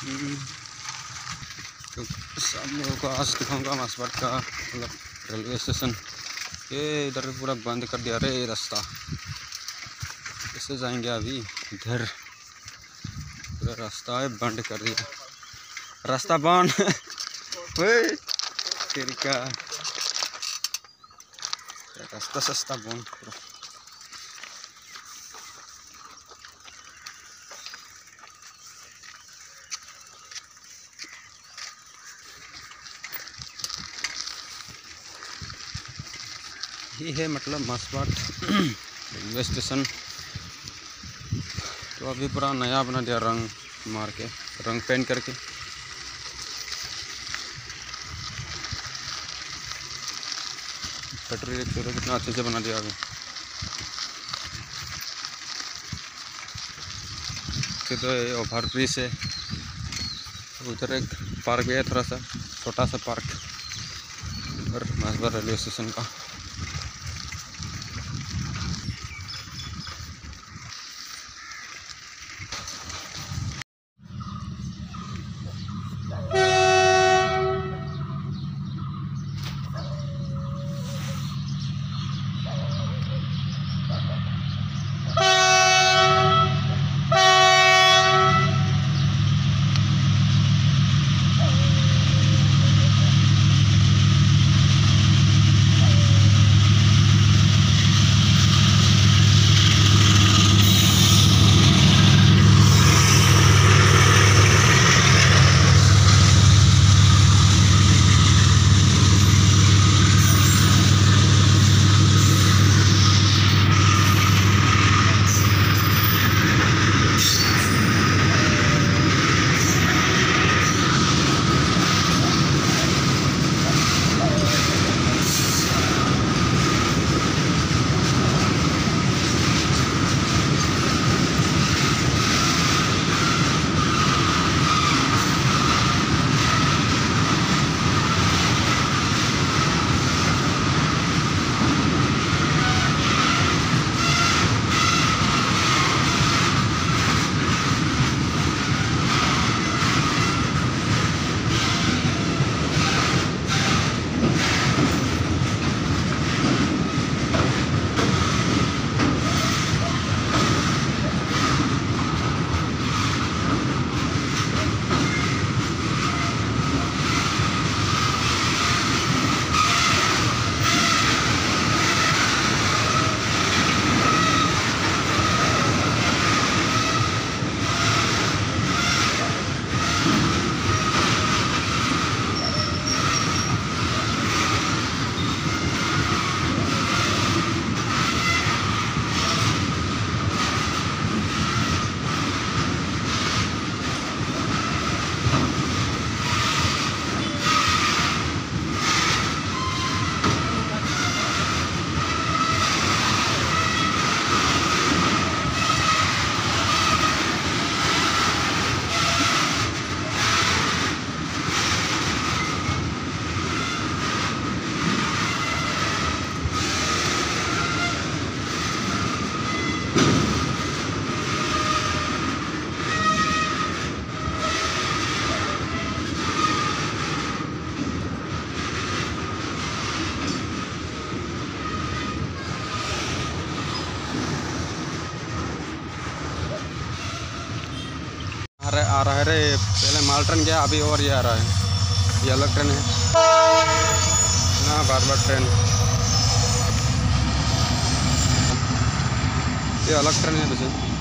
तो सब लोगों को आज दिखाऊंगा मासबाट का मतलब रेलवे स्टेशन। ये इधर पूरा बंद कर दिया रे रास्ता, कैसे जाएंगे अभी इधर? पूरा रास्ता है बंद कर दिया, रास्ता बंद फिर का रास्ता सस्ता बंद पूरा। ये है मतलब मासबाट रेलवे स्टेशन। तो अभी पूरा नया बना दिया, रंग मार के, रंग पेंट करके। पटरी देखो कितना अच्छे से बना दिया अभी। तो ये ओवर ब्रिज है, उधर एक पार्क भी है, थोड़ा सा छोटा सा पार्क और मासबाट रेलवे स्टेशन का। आ रहा है रे, पहले माल ट्रेन गया, अभी और ये आ रहा है। ये अलग ट्रेन है ना, बार-बार ट्रेन, ये अलग ट्रेन है वैसे।